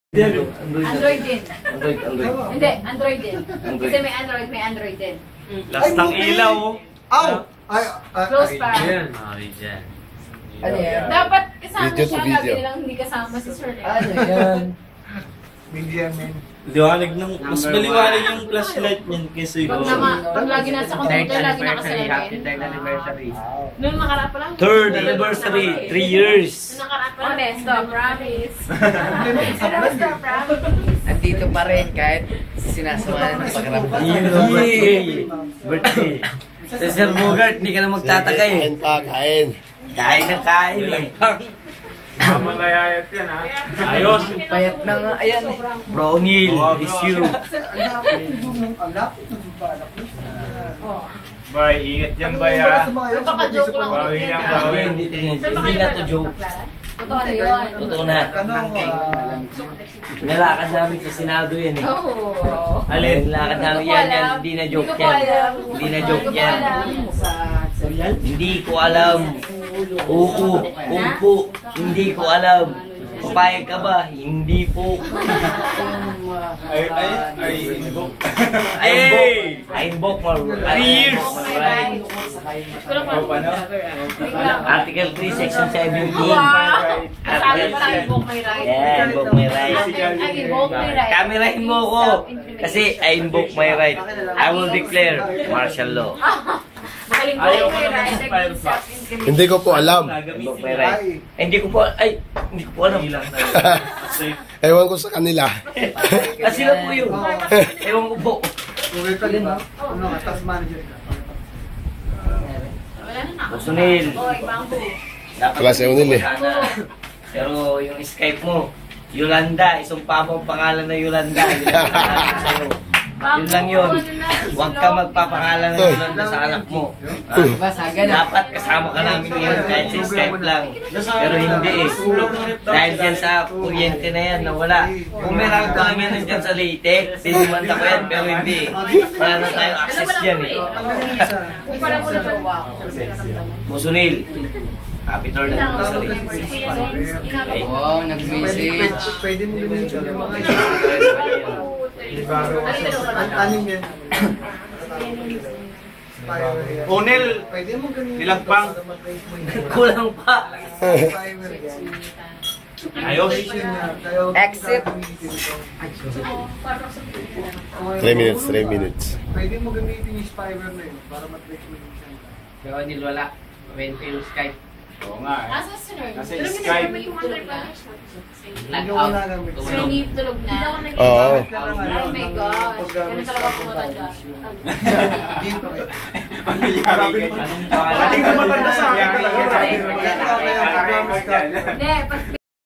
Android din. Android. Hindi, Android din. Kasi may Android din. Last ng ilaw. Aw! Close pa. Ay, dyan. Ano yan? Dapat kasama Video to siya, video. lagi nilang hindi kasama si Sir. Ano yan? Bigyan, men. Liwanag ng, mas maliwanag yung flashlight niyan kaysa yung... Pag lagi nasa computer, lagi nakasalamin. Happy 3rd anniversary. Noong nakarap pa lang. 3rd anniversary, 3 years. Noong nakarap pa lang. Honesto, promise. Honesto, promise. Andito pa rin kahit sinasamahan ng pagramdam. Yay! Birthday. Sa Sir Bogart, hindi ka na magtataka eh. Kain pa, kain. Kain na kain eh. Malayayat yan ha. Ayos. Payat na nga, ayan eh. Bro Neil, is you. Bay, ingat yan bay ha. Napaka-joke lang. Bawi yan, bawi. Hindi na to joke. Totoo na yun. Totoo na. Nalakad namin sa Senado yan eh. Oo. Alin, lakad namin yan. Hindi na joke yan. Hindi na joke yan. Hindi ko alam. Oo, umpo. Hindi ko alam. Papayag ka ba? Hindi po. I invoke my right. Article 3, Section 17. Sabi pa lang, invoke my right. Yeah, invoke my right. I invoke my right. Kamerahin mo ko. Kasi I invoke my right. I will declare martial law. Maka-invoke my right against self-incrimination. Hindi ko po alam. Invoke my right. Hindi ko po, hindi ko po alam. Ewan ko sa kanila. Kasi lang po yun. Ewan ko po. Sunil. Dapat Wala si Unil eh. sana. Pero yung Skype mo, Yolanda, isumpa mo ang pangalan na Yolanda. Yun lang yun. Huwag ka magpapangalan ng Yolanda sa anak mo. Dapat kasama ka namin ngayon kahit sa Skype lang. Pero hindi eh. Dahil dyan sa kuryente na yan, nawala. Kung meron ka kami nandyan sa Leyte, sinumanda ko yan, pero hindi eh. Wala na tayong access dyan eh. Musunil. Happy turn na sa Leyte. Wow, nag-message. Pwede mo gamitin yung mga anim yan. Unil, Pwede mo gamitin. nilagpang. Kulang pa. Ayos. Exit. 3 minutes, 3 minutes. Pwede mo gamitin yung spider na yun para matreat mo yung isang. Pero Neil wala. Went yung Skype. Oo nga eh. Asa si Sir? Kasi Skype. Nag-out. Sir, hindi tulog na. Oo. Oh my gosh. Ganun talaga pumunta dyan. Pati ka matanda sa akin. Hindi, pag